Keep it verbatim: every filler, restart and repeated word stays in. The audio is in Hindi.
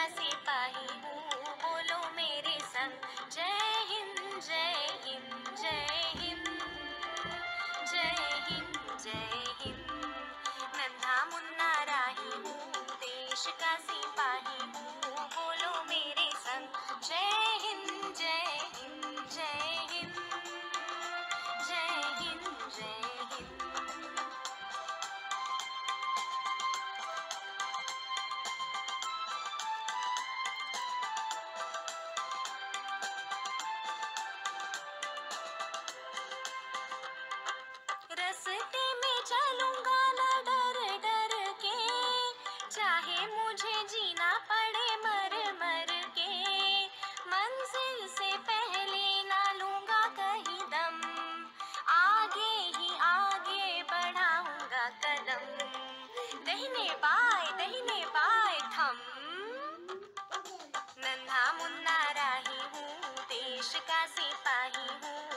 का सिपाही हूँ, बोलो मेरे संग जय हिंद जय हिंद जय हिंद जय हिंद जय हिंद। नन्हा मुन्ना राही हूँ, देश का सिपाही हूँ, बोलो मेरे संग जय हिंद जय हिंद जय हिंद जय हिंद जय हिंद। रस्ते में चलूंगा न डर डर के, चाहे मुझे जीना पड़े मर मर के। मंजिल से पहले ना लूंगा कहीं दम, आगे ही आगे बढ़ाऊंगा कदम। दहिने बाएं दहिने बाएं थम, नन्हा मुन्ना राही हूँ, देश का सिपाही हूँ,